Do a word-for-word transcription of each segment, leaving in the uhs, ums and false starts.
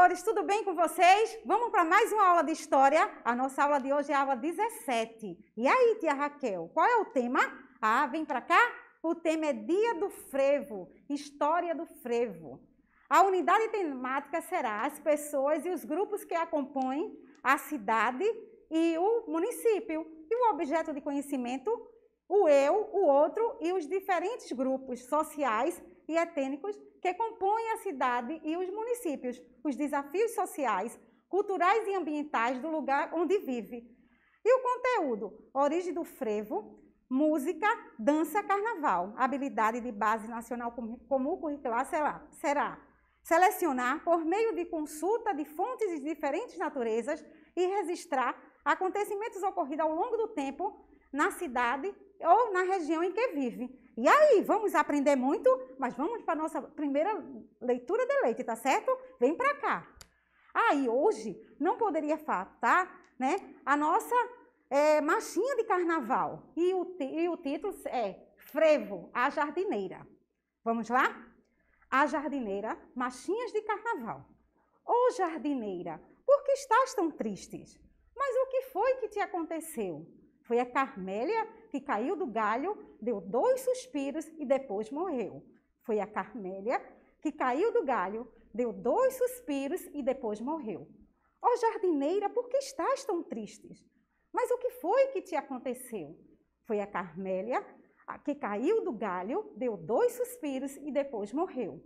amores, tudo bem com vocês? Vamos para mais uma aula de história. A nossa aula de hoje é a aula dezessete. E aí, tia Raquel, qual é o tema? Ah, vem para cá. O tema é Dia do Frevo, História do Frevo. A unidade temática será as pessoas e os grupos que a compõem, a cidade e o município. E o objeto de conhecimento, o eu, o outro e os diferentes grupos sociais e étnicos que compõem a cidade e os municípios, os desafios sociais, culturais e ambientais do lugar onde vive. E o conteúdo, origem do frevo, música, dança, carnaval. Habilidade de base nacional comum curricular será, será selecionar por meio de consulta de fontes de diferentes naturezas e registrar acontecimentos ocorridos ao longo do tempo na cidade ou na região em que vive. E aí, vamos aprender muito, mas vamos para a nossa primeira leitura de leite, tá certo? Vem para cá. Aí, hoje, não poderia faltar, né, a nossa é, marchinha de carnaval. E o, e o título é Frevo, a Jardineira. Vamos lá? A Jardineira, marchinhas de carnaval. Ô jardineira, por que estás tão tristes? Mas o que foi que te aconteceu? Foi a Carmélia que caiu do galho, deu dois suspiros e depois morreu. Foi a Carmélia que caiu do galho, deu dois suspiros e depois morreu. Ó jardineira, por que estás tão tristes? Mas o que foi que te aconteceu? Foi a Carmélia que caiu do galho, deu dois suspiros e depois morreu.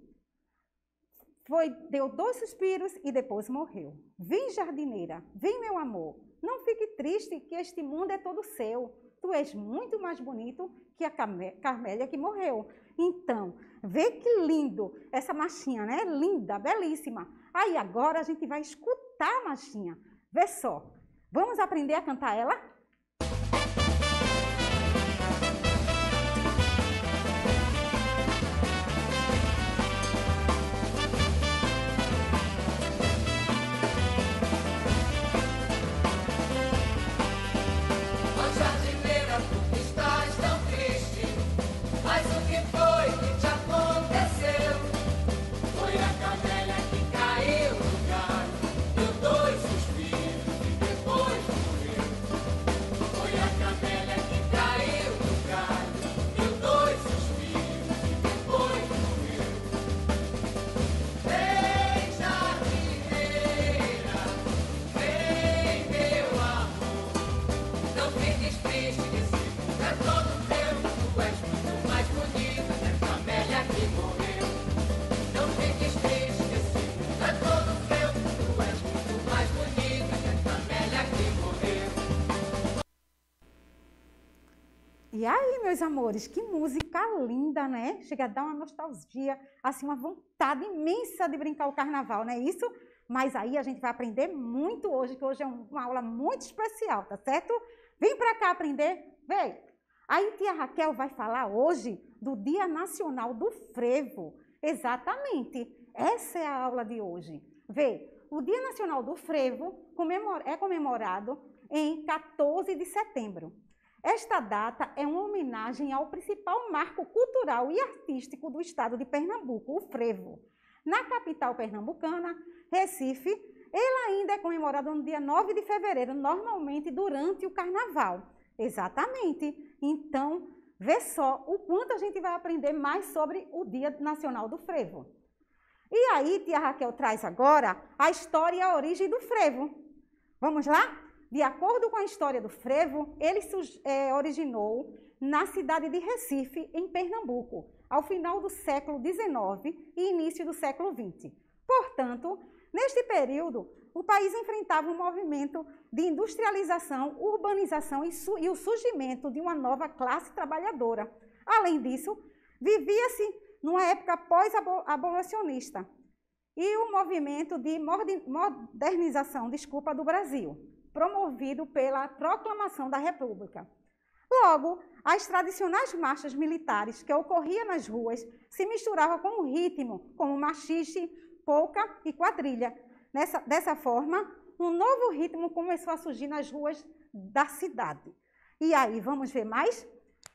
Foi, deu dois suspiros e depois morreu. Vem, jardineira, vem, meu amor. Não fique triste que este mundo é todo seu. Tu és muito mais bonito que a Carmélia que morreu. Então, vê que lindo essa marchinha, né? Linda, belíssima. Aí agora a gente vai escutar a marchinha. Vê só. Vamos aprender a cantar ela? E aí, meus amores, que música linda, né? Chega a dar uma nostalgia, assim, uma vontade imensa de brincar o carnaval, não é isso? Mas aí a gente vai aprender muito hoje, que hoje é uma aula muito especial, tá certo? Vem pra cá aprender, vem! Aí tia Raquel vai falar hoje do Dia Nacional do Frevo. Exatamente, essa é a aula de hoje. Vê, o Dia Nacional do Frevo é comemorado em quatorze de setembro. Esta data é uma homenagem ao principal marco cultural e artístico do estado de Pernambuco, o frevo. Na capital pernambucana, Recife, ele ainda é comemorado no dia nove de fevereiro, normalmente durante o carnaval. Exatamente. Então, vê só o quanto a gente vai aprender mais sobre o Dia Nacional do Frevo. E aí, tia Raquel traz agora a história e a origem do frevo. Vamos lá? De acordo com a história do frevo, ele se é, originou na cidade de Recife, em Pernambuco, ao final do século dezenove e início do século vinte. Portanto, neste período, o país enfrentava um movimento de industrialização, urbanização e, su e o surgimento de uma nova classe trabalhadora. Além disso, vivia-se numa época pós-abolicionista e o um movimento de modernização, desculpa, do Brasil, promovido pela proclamação da República. Logo, as tradicionais marchas militares que ocorriam nas ruas se misturavam com um ritmo como machixe, polca e quadrilha. Nessa, dessa forma, um novo ritmo começou a surgir nas ruas da cidade. E aí, vamos ver mais?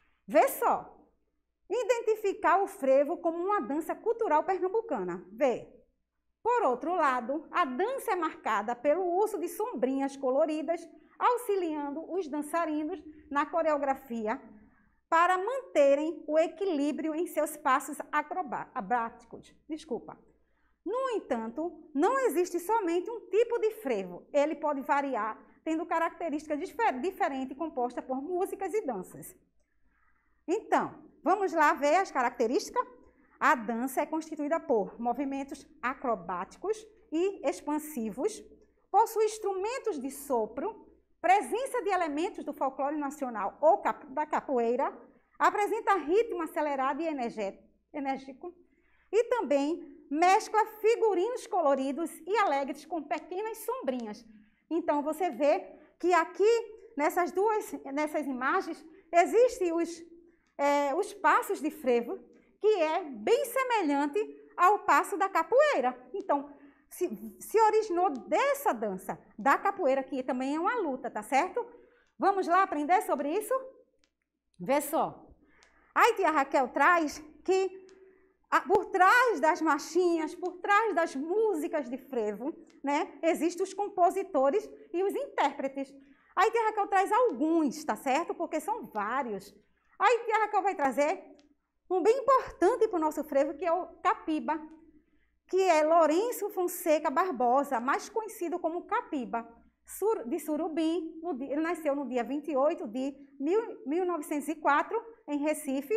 Vê só. Identificar o frevo como uma dança cultural pernambucana. Vê. Por outro lado, a dança é marcada pelo uso de sombrinhas coloridas, auxiliando os dançarinos na coreografia para manterem o equilíbrio em seus passos acrobáticos. Desculpa. No entanto, não existe somente um tipo de frevo. Ele pode variar, tendo características diferentes compostas por músicas e danças. Então, vamos lá ver as características? A dança é constituída por movimentos acrobáticos e expansivos, possui instrumentos de sopro, presença de elementos do folclore nacional ou da capoeira, apresenta ritmo acelerado e enérgico e também mescla figurinos coloridos e alegres com pequenas sombrinhas. Então, você vê que aqui, nessas duas nessas imagens, existem os, é, os passos de frevo, que é bem semelhante ao passo da capoeira. Então, se, se originou dessa dança, da capoeira, que também é uma luta, tá certo? Vamos lá aprender sobre isso? Vê só. Aí tia Raquel traz que a, por trás das marchinhas, por trás das músicas de frevo, né, existem os compositores e os intérpretes. Aí tia Raquel traz alguns, tá certo? Porque são vários. Aí tia Raquel vai trazer um bem importante para o nosso frevo, que é o Capiba, que é Lourenço Fonseca Barbosa, mais conhecido como Capiba, de Surubim. Ele nasceu no dia vinte e oito de mil novecentos e quatro, em Recife,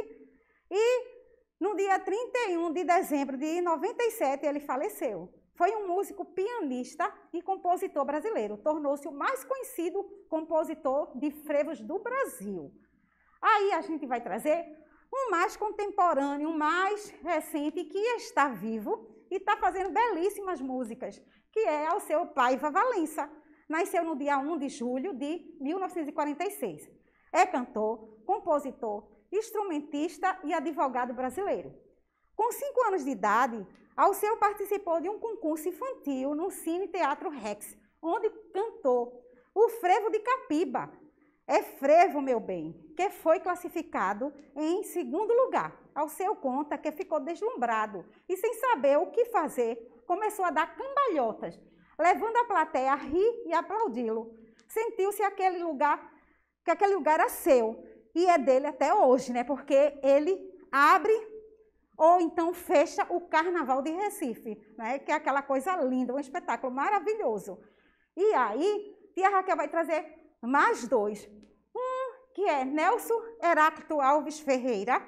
e no dia trinta e um de dezembro de noventa e sete ele faleceu. Foi um músico, pianista e compositor brasileiro. Tornou-se o mais conhecido compositor de frevos do Brasil. Aí a gente vai trazer um mais contemporâneo, um mais recente, que está vivo e está fazendo belíssimas músicas, que é o seu Paiva Valença. Nasceu no dia um de julho de mil novecentos e quarenta e seis. É cantor, compositor, instrumentista e advogado brasileiro. Com cinco anos de idade, Alceu participou de um concurso infantil no Cine Teatro Rex, onde cantou o frevo de Capiba. É frevo, meu bem, que foi classificado em segundo lugar. Alceu conta que ficou deslumbrado e, sem saber o que fazer, começou a dar cambalhotas, levando a plateia a rir e aplaudi-lo. Sentiu-se aquele lugar, que aquele lugar era seu, e é dele até hoje, né? Porque ele abre ou então fecha o Carnaval de Recife, né? Que é aquela coisa linda, um espetáculo maravilhoso. E aí, tia Raquel vai trazer mais dois. Um que é Nelson Heráclito Alves Ferreira,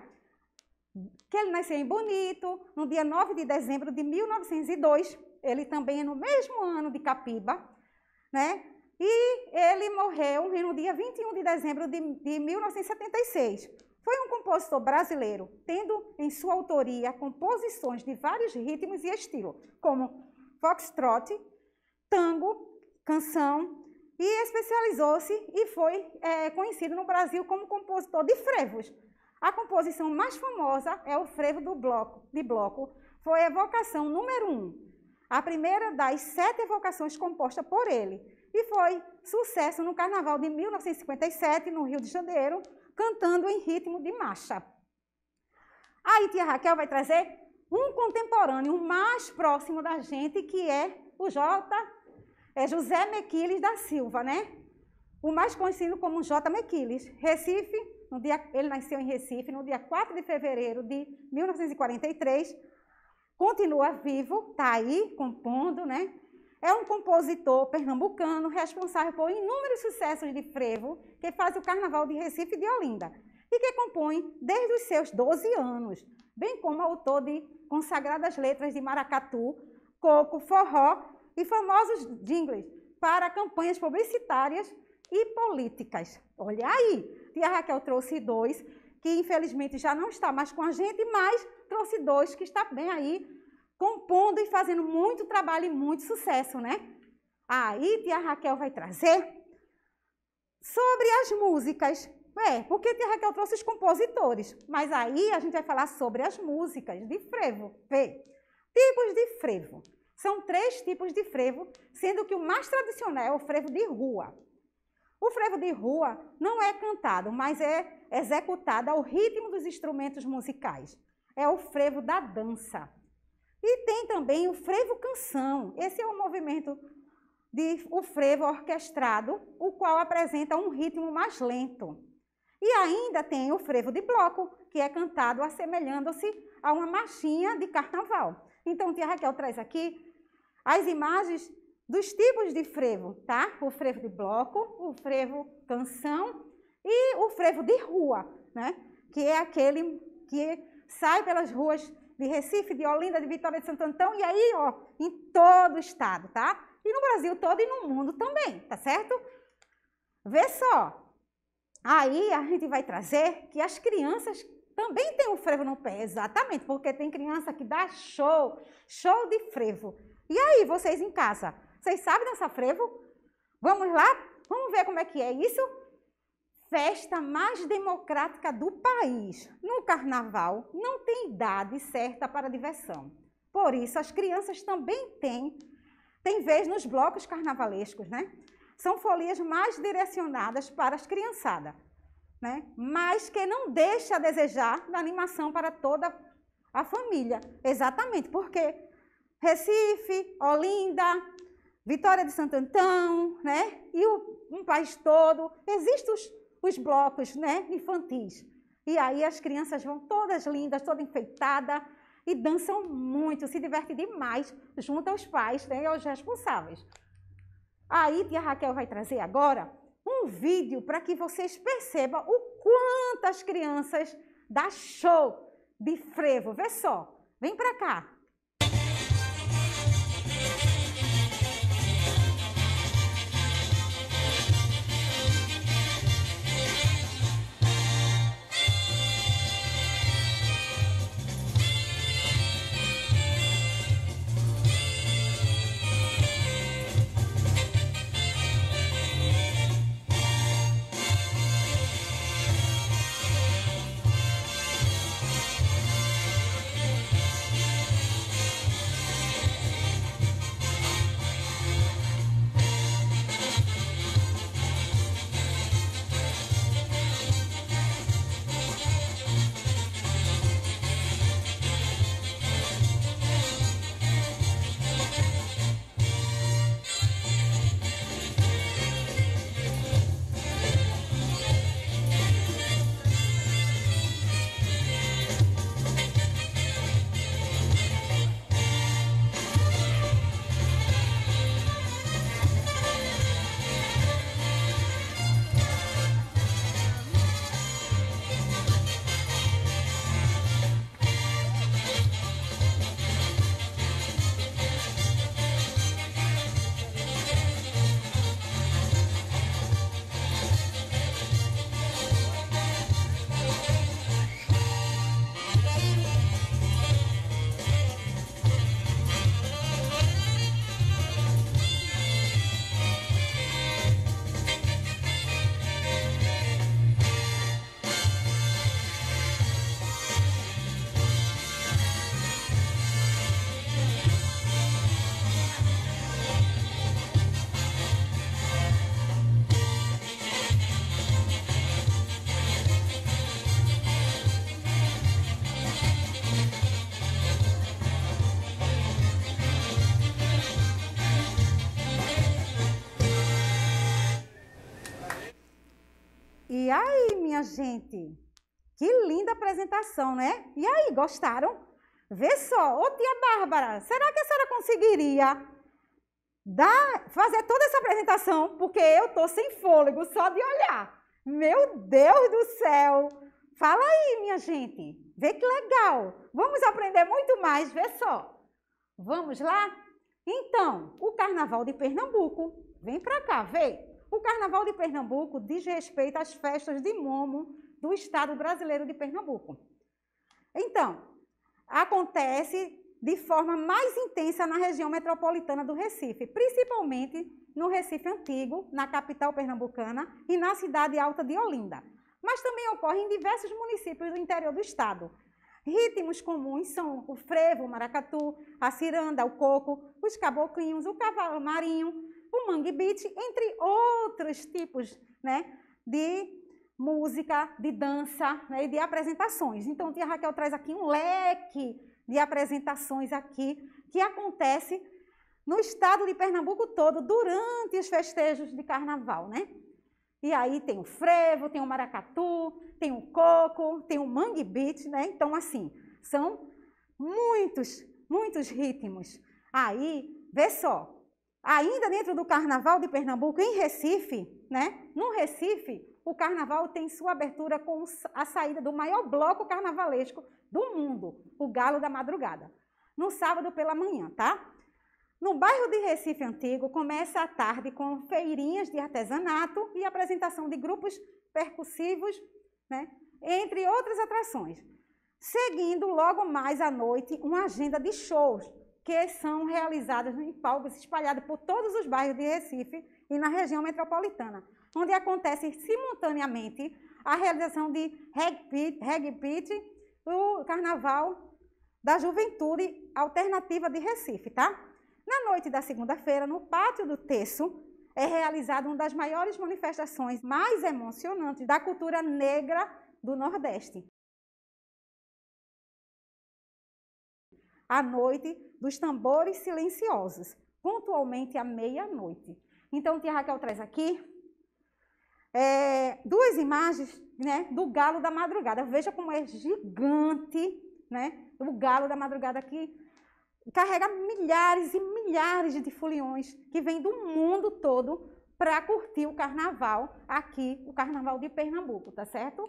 que ele nasceu em Bonito, no dia nove de dezembro de mil novecentos e dois. Ele também é no mesmo ano de Capiba, né? E ele morreu no dia vinte e um de dezembro de, de mil novecentos e setenta e seis. Foi um compositor brasileiro, tendo em sua autoria composições de vários ritmos e estilos, como foxtrot, tango, canção, e especializou-se e foi é, conhecido no Brasil como compositor de frevos. A composição mais famosa é o frevo do bloco, de bloco, foi a evocação número um, a primeira das sete evocações compostas por ele, e foi sucesso no Carnaval de mil novecentos e cinquenta e sete, no Rio de Janeiro, cantando em ritmo de marcha. Aí tia Raquel vai trazer um contemporâneo mais próximo da gente, que é o J. É José Mequiles da Silva, né? O mais conhecido como J. Mequiles. Recife, no dia, ele nasceu em Recife no dia quatro de fevereiro de mil novecentos e quarenta e três. Continua vivo, está aí compondo, né? É um compositor pernambucano responsável por inúmeros sucessos de frevo, que faz o Carnaval de Recife e de Olinda, e que compõe desde os seus doze anos, bem como autor de consagradas letras de maracatu, coco, forró e famosos jingles para campanhas publicitárias e políticas. Olha aí, tia Raquel trouxe dois, que infelizmente já não está mais com a gente, mas trouxe dois que está bem aí, compondo e fazendo muito trabalho e muito sucesso, né? Aí tia Raquel vai trazer sobre as músicas. É, porque tia Raquel trouxe os compositores, mas aí a gente vai falar sobre as músicas de frevo. Vê, tipos de frevo. São três tipos de frevo, sendo que o mais tradicional é o frevo de rua. O frevo de rua não é cantado, mas é executado ao ritmo dos instrumentos musicais. É o frevo da dança. E tem também o frevo canção. Esse é o movimento de o frevo orquestrado, o qual apresenta um ritmo mais lento. E ainda tem o frevo de bloco, que é cantado assemelhando-se a uma marchinha de carnaval. Então, tia Raquel traz aqui as imagens dos tipos de frevo, tá? O frevo de bloco, o frevo canção e o frevo de rua, né? Que é aquele que sai pelas ruas de Recife, de Olinda, de Vitória de Santo Antão, e aí, ó, em todo o estado, tá? E no Brasil todo e no mundo também, tá certo? Vê só. Aí a gente vai trazer que as crianças também têm o frevo no pé, exatamente, porque tem criança que dá show, show de frevo. E aí, vocês em casa, vocês sabem dançar frevo? Vamos lá? Vamos ver como é que é isso? Festa mais democrática do país. No carnaval, não tem idade certa para diversão. Por isso, as crianças também têm, têm vez nos blocos carnavalescos, né? São folias mais direcionadas para as criançadas, né? Mas que não deixa a desejar na animação para toda a família. Exatamente, porque Recife, Olinda, Vitória de Santo Antão, né? E o, um país todo, existem os, os blocos, né? Infantis. E aí as crianças vão todas lindas, todas enfeitadas e dançam muito, se divertem demais junto aos pais, né? E aos responsáveis. Aí, tia Raquel vai trazer agora um vídeo para que vocês percebam o quanto as crianças dão show de frevo. Vê só, vem para cá. E aí, minha gente, que linda apresentação, né? E aí, gostaram? Vê só, ô tia Bárbara, será que a senhora conseguiria dar, fazer toda essa apresentação? Porque eu tô sem fôlego só de olhar. Meu Deus do céu! Fala aí, minha gente, vê que legal. Vamos aprender muito mais, vê só. Vamos lá? Então, o Carnaval de Pernambuco, vem pra cá, vê. O Carnaval de Pernambuco diz respeito às festas de Momo do Estado brasileiro de Pernambuco. Então, acontece de forma mais intensa na região metropolitana do Recife, principalmente no Recife Antigo, na capital pernambucana e na cidade alta de Olinda. Mas também ocorre em diversos municípios do interior do estado. Ritmos comuns são o frevo, o maracatu, a ciranda, o coco, os caboclinhos, o cavalo marinho, o mangue beat, entre outros tipos, né, de música, de dança, né, e de apresentações. Então, tia Raquel traz aqui um leque de apresentações aqui que acontece no estado de Pernambuco todo durante os festejos de carnaval, né? E aí tem o frevo, tem o maracatu, tem o coco, tem o mangue beat, né? Então, assim, são muitos, muitos ritmos. Aí, vê só, ainda dentro do carnaval de Pernambuco, em Recife, né? No Recife, o carnaval tem sua abertura com a saída do maior bloco carnavalesco do mundo, o Galo da Madrugada, no sábado pela manhã, tá? No bairro de Recife Antigo, começa a tarde com feirinhas de artesanato e apresentação de grupos percussivos, né? Entre outras atrações. Seguindo logo mais à noite uma agenda de shows que são realizados em palcos espalhados por todos os bairros de Recife e na região metropolitana, onde acontece simultaneamente a realização de Reggae Beat, o Carnaval da Juventude Alternativa de Recife, tá? Na noite da segunda-feira, no Pátio do Terço, é realizada uma das maiores manifestações mais emocionantes da cultura negra do Nordeste. A noite dos tambores silenciosos, pontualmente à meia-noite. Então, tia Raquel traz aqui é, duas imagens, né, do Galo da Madrugada. Veja como é gigante, né, o Galo da Madrugada aqui. Carrega milhares e milhares de foliões que vêm do mundo todo para curtir o carnaval aqui, o carnaval de Pernambuco, tá certo?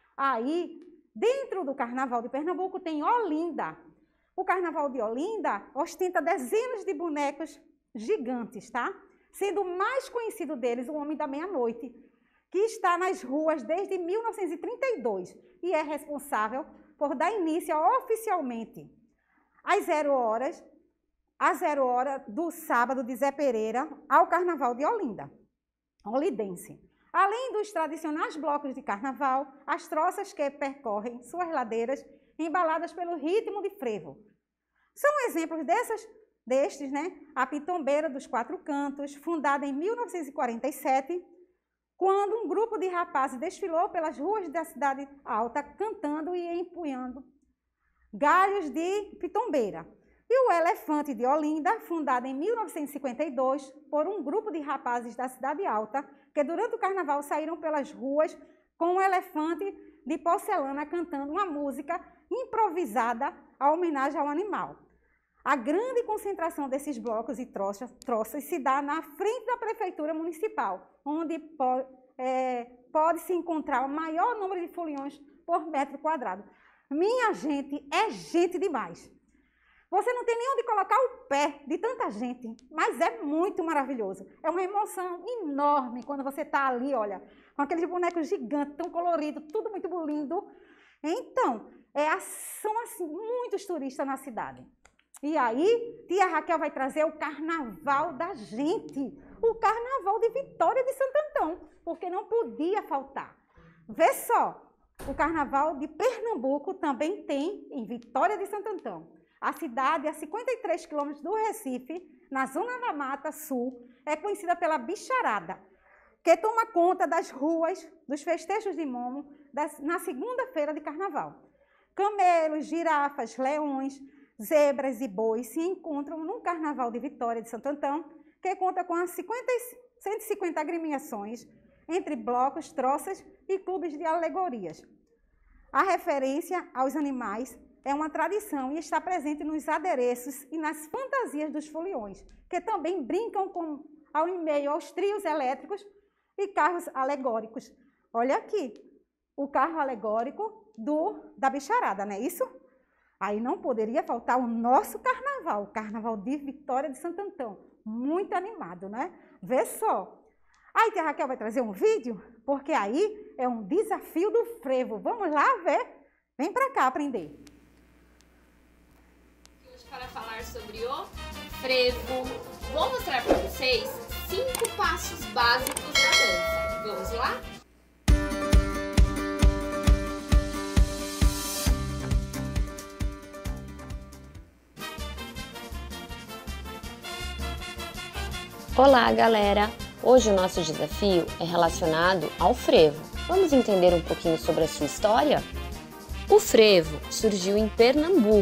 Aí, dentro do carnaval de Pernambuco tem Olinda. O carnaval de Olinda ostenta dezenas de bonecos gigantes, tá? Sendo o mais conhecido deles o Homem da Meia-Noite, que está nas ruas desde mil novecentos e trinta e dois e é responsável por dar início oficialmente às zero horas, às zero hora do sábado de Zé Pereira, ao Carnaval de Olinda, olindense. Além dos tradicionais blocos de carnaval, as troças que percorrem suas ladeiras, embaladas pelo ritmo de frevo. São exemplos dessas, destes, né? A Pitombeira dos Quatro Cantos, fundada em mil novecentos e quarenta e sete, quando um grupo de rapazes desfilou pelas ruas da cidade alta, cantando e empunhando galhos de pitombeira. E o Elefante de Olinda, fundado em mil novecentos e cinquenta e dois por um grupo de rapazes da Cidade Alta, que durante o carnaval saíram pelas ruas com um elefante de porcelana cantando uma música improvisada à homenagem ao animal. A grande concentração desses blocos e troças, troças se dá na frente da Prefeitura Municipal, onde po é, pode-se encontrar o maior número de foliões por metro quadrado. Minha gente, é gente demais. Você não tem nem onde colocar o pé de tanta gente, mas é muito maravilhoso. É uma emoção enorme quando você está ali, olha, com aqueles bonecos gigantes, tão coloridos, tudo muito lindo. Então, é, são assim, muitos turistas na cidade. E aí, tia Raquel vai trazer o carnaval da gente, o carnaval de Vitória de Santo Antão, porque não podia faltar. Vê só. O carnaval de Pernambuco também tem em Vitória de Santo Antão. A cidade, a cinquenta e três quilômetros do Recife, na zona da Mata Sul, é conhecida pela bicharada, que toma conta das ruas, dos festejos de Momo, das, na segunda-feira de carnaval. Camelos, girafas, leões, zebras e bois se encontram no Carnaval de Vitória de Santo Antão, que conta com as cinquenta, cento e cinquenta agremiações, entre blocos, troças e clubes de alegorias. A referência aos animais é uma tradição e está presente nos adereços e nas fantasias dos foliões, que também brincam com, ao em meio aos trios elétricos e carros alegóricos. Olha aqui, o carro alegórico do, da bicharada, não é isso? Aí não poderia faltar o nosso carnaval, o Carnaval de Vitória de Santo Antão. Muito animado, né? Vê só. Aí tia Raquel vai trazer um vídeo, porque aí é um desafio do frevo. Vamos lá ver? Vem pra cá aprender. Hoje para falar sobre o frevo, vou mostrar para vocês cinco passos básicos da dança. Vamos lá? Olá, galera! Hoje o nosso desafio é relacionado ao frevo. Vamos entender um pouquinho sobre a sua história? O frevo surgiu em Pernambuco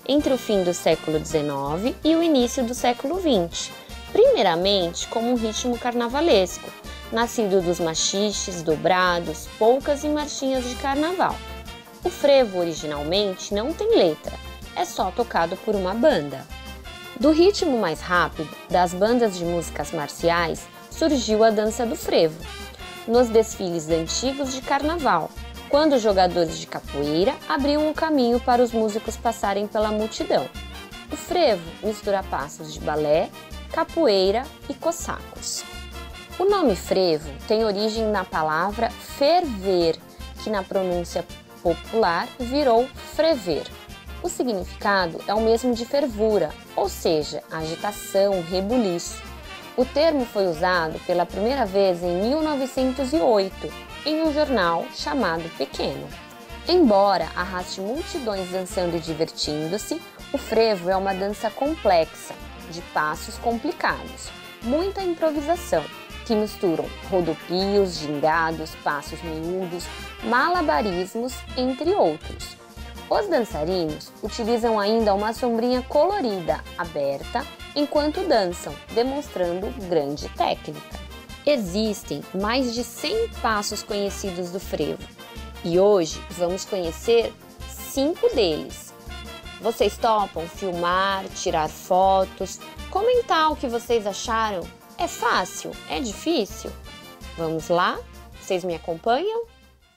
entre o fim do século dezenove e o início do século vinte, primeiramente como um ritmo carnavalesco, nascido dos machiches, dobrados, polcas e marchinhas de carnaval. O frevo originalmente não tem letra, é só tocado por uma banda. Do ritmo mais rápido, das bandas de músicas marciais, surgiu a dança do frevo, nos desfiles antigos de carnaval, quando os jogadores de capoeira abriam o caminho para os músicos passarem pela multidão. O frevo mistura passos de balé, capoeira e cossacos. O nome frevo tem origem na palavra ferver, que na pronúncia popular virou frever. O significado é o mesmo de fervura, ou seja, agitação, rebuliço. O termo foi usado pela primeira vez em mil novecentos e oito, em um jornal chamado Pequeno. Embora arraste multidões dançando e divertindo-se, o frevo é uma dança complexa, de passos complicados, muita improvisação, que misturam rodopios, gingados, passos miúdos, malabarismos, entre outros. Os dançarinos utilizam ainda uma sombrinha colorida, aberta, enquanto dançam, demonstrando grande técnica. Existem mais de cem passos conhecidos do frevo e hoje vamos conhecer cinco deles. Vocês topam filmar, tirar fotos, comentar o que vocês acharam? É fácil? É difícil? Vamos lá? Vocês me acompanham?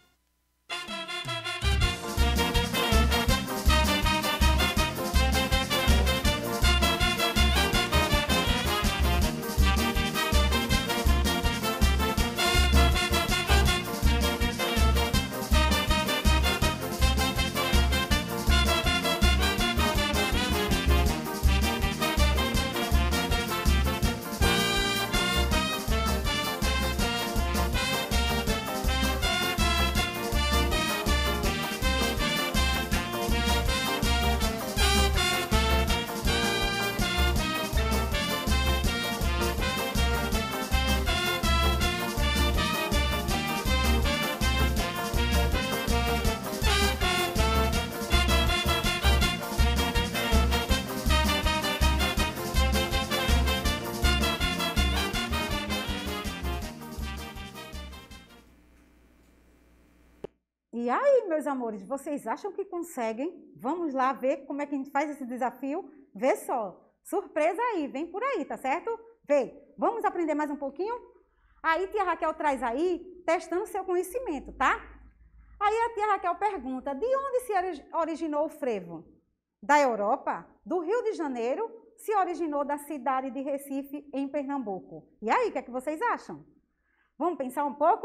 E aí, meus amores, vocês acham que conseguem? Vamos lá ver como é que a gente faz esse desafio? Vê só, surpresa aí, vem por aí, tá certo? Vê, vamos aprender mais um pouquinho? Aí tia Raquel traz aí, testando seu conhecimento, tá? Aí a tia Raquel pergunta, de onde se originou o frevo? Da Europa? Do Rio de Janeiro? Se originou da cidade de Recife, em Pernambuco? E aí, o que é que vocês acham? Vamos pensar um pouco?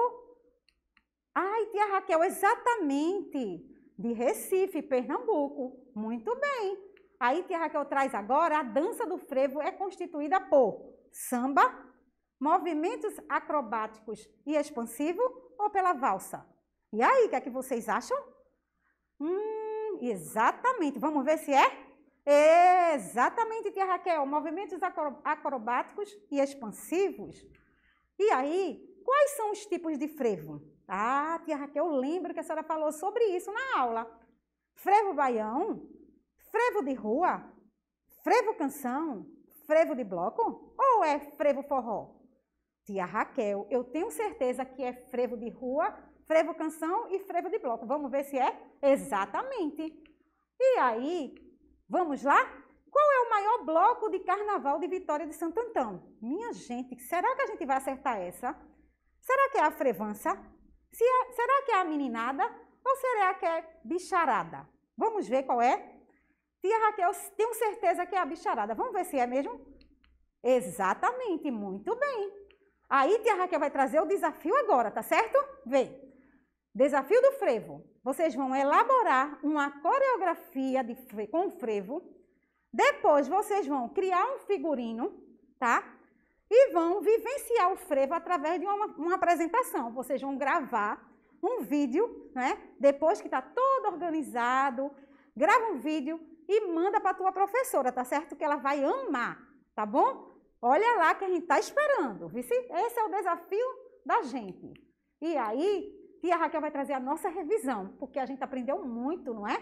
Ai, tia Raquel, exatamente, de Recife, Pernambuco. Muito bem. Aí, tia Raquel traz agora, a dança do frevo é constituída por samba, movimentos acrobáticos e expansivos ou pela valsa? E aí, o que é que vocês acham? Hum, exatamente. Vamos ver se é? Exatamente, tia Raquel, movimentos acrobáticos e expansivos. E aí, quais são os tipos de frevo? Ah, tia Raquel, eu lembro que a senhora falou sobre isso na aula. Frevo baião, frevo de rua, frevo canção, frevo de bloco ou é frevo forró? Tia Raquel, eu tenho certeza que é frevo de rua, frevo canção e frevo de bloco. Vamos ver se é? Exatamente. E aí, vamos lá? Qual é o maior bloco de carnaval de Vitória de Santo Antão? Minha gente, será que a gente vai acertar essa? Será que é a frevança? Se é, será que é a meninada ou será que é bicharada? Vamos ver qual é? Tia Raquel, tenho certeza que é a bicharada. Vamos ver se é mesmo? Exatamente, muito bem. Aí tia Raquel vai trazer o desafio agora, tá certo? Vê. Desafio do frevo. Vocês vão elaborar uma coreografia de fre com frevo. Depois vocês vão criar um figurino, tá? E vão vivenciar o frevo através de uma, uma apresentação. Vocês vão gravar um vídeo, né? Depois que está todo organizado, grava um vídeo e manda para a tua professora, tá certo? Que ela vai amar, tá bom? Olha lá que a gente está esperando. Vice? Esse é o desafio da gente. E aí, tia Raquel vai trazer a nossa revisão, porque a gente aprendeu muito, não é?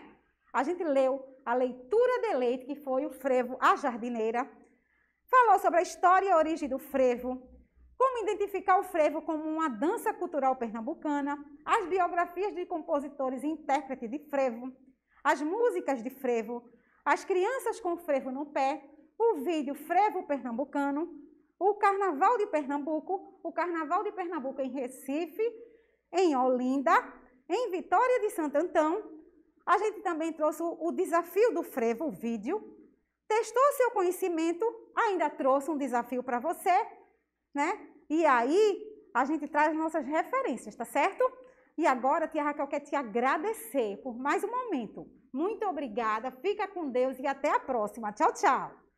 A gente leu a leitura de leite, que foi o frevo A Jardineira. Falou sobre a história e a origem do frevo, como identificar o frevo como uma dança cultural pernambucana, as biografias de compositores e intérpretes de frevo, as músicas de frevo, as crianças com frevo no pé, o vídeo Frevo Pernambucano, o Carnaval de Pernambuco, o Carnaval de Pernambuco em Recife, em Olinda, em Vitória de Santo Antão. A gente também trouxe o desafio do frevo, o vídeo, testou seu conhecimento, ainda trouxe um desafio para você, né? E aí, a gente traz nossas referências, tá certo? E agora, tia Raquel quer te agradecer por mais um momento. Muito obrigada, fica com Deus e até a próxima. Tchau, tchau!